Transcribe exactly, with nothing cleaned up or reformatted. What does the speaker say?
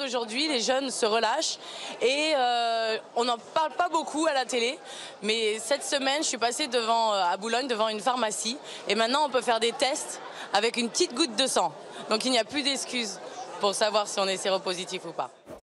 d'aujourd'hui, les jeunes se relâchent et euh, on n'en parle pas beaucoup à la télé. Mais cette semaine, je suis passée devant, à Boulogne devant une pharmacie et maintenant on peut faire des tests avec une petite goutte de sang. Donc il n'y a plus d'excuses pour savoir si on est séropositif ou pas.